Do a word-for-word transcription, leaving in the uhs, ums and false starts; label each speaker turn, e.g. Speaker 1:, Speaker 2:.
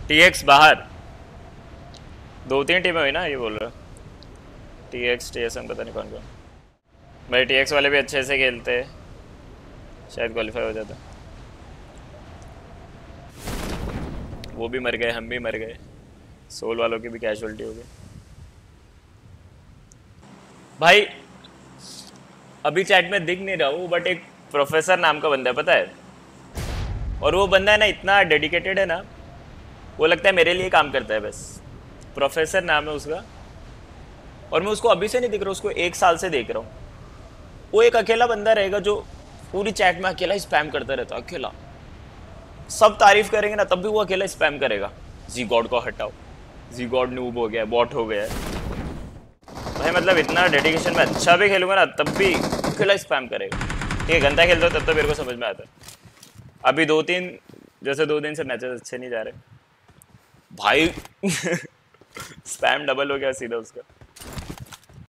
Speaker 1: TX बाहर दो तीन टीमें हुई ना, ये बोल रहा। टीएक्स टीएसएम पता नहीं कौन कौन। भाई टीएक्स वाले भी अच्छे से खेलते हैं, शायद क्वालिफाई हो जाता। वो भी मर गए, हम भी मर गए, सोल वालों की भी कैजुअलिटी हो गई। भाई अभी चैट में दिख नहीं रहा हूँ, बट एक प्रोफेसर नाम का बंदा है पता है, और वो बंदा है ना इतना डेडिकेटेड है ना, वो लगता है मेरे लिए काम करता है बस। प्रोफेसर नाम है उसका, और मैं उसको अभी से नहीं देख रहा हूँ, उसको एक साल से देख रहा हूँ। वो एक अकेला बंदा रहेगा जो पूरी चैट में अकेला स्पैम करता रहता, अकेला। सब तारीफ करेंगे ना तब भी वो अकेला स्पैम करेगा, जी गॉड को हटाओ, जी गॉड न्यूब हो गया, बॉट हो गया है। भाई मतलब इतना डेडिकेशन में अच्छा भी खेलूंगा ना तब भी अकेला स्पैम करेगा। ठीक है गंदा खेलता हो तब तो मेरे को समझ में आता है। अभी दो तीन जैसे दो दिन से मैचेस अच्छे नहीं जा रहे भाई। स्पैम डबल हो गया सीधा उसका।